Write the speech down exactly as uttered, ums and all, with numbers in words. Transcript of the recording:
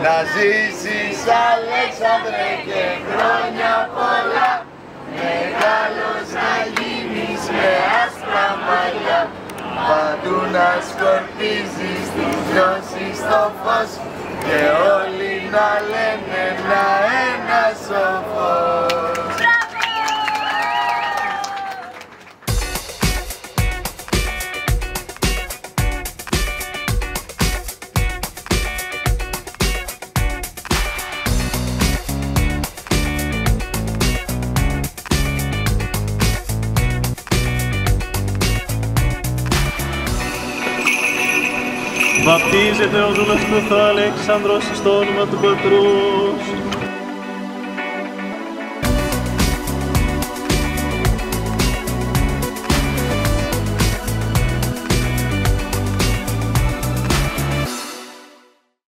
Να ζήσεις Αλέξανδρε και χρόνια πολλά, μεγάλος να γίνεις με άσπρα μαλλιά, παντού να σκορπίζεις τις γνώσεις στο φως και όλοι να λένε να ένα σοφός. Βαπτίζεται ο δούλος του Θεού Αλέξανδρος στο όνομα του Πατρός